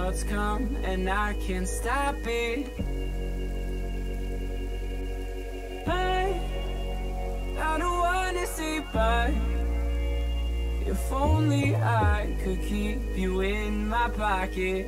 thoughts come and I can't stop it. I don't wanna say bye. If only I could keep you in my pocket,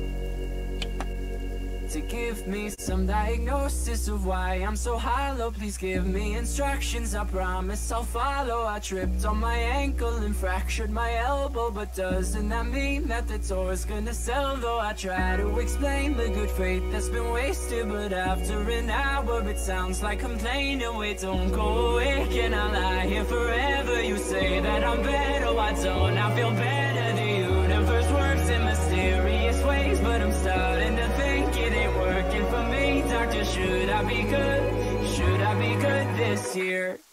to give me some diagnosis of why I'm so hollow. Please give me instructions, I promise I'll follow. I tripped on my ankle and fractured my elbow, but doesn't that mean that the tour's gonna sell? Though I try to explain the good faith that's been wasted, but after an hour it sounds like complaining. Wait, don't go away, can I lie here forever? You say that I'm better, why don't I feel better? The universe works in mysterious ways, but I'm starting to think it ain't working for me. Doctor, should I be good? Should I be good this year?